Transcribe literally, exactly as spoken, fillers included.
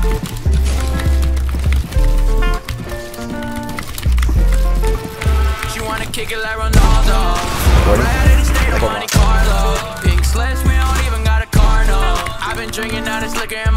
She wanna kick it like Ronaldo. Right in the state of Monte Carlo. Pink slips, we don't even got a car, no. I've been drinking, now this liquor in my